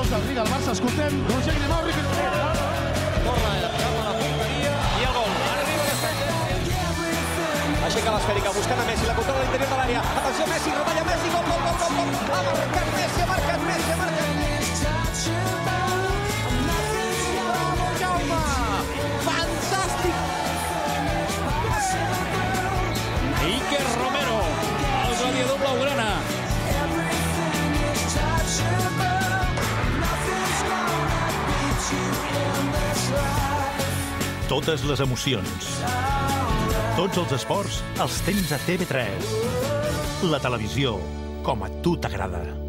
gros del Riga, el Barça, escoltem Roger Guillemot, Torna cap a la porteria i el gol. Ara arriba aixeca l'esfèrica, buscant a Messi, la controla a l'interior de l'àrea. Atenció, Messi, retalla Messi, gol, gol, gol, gol, gol. Ha marcat Messi, ha marcat Messi, ha marcat. Jaume, fantàstic. Iker Romero, el gladiador blaugrana. Totes les emocions. Tots els esports els tens a TV3. La televisió com a tu t'agrada.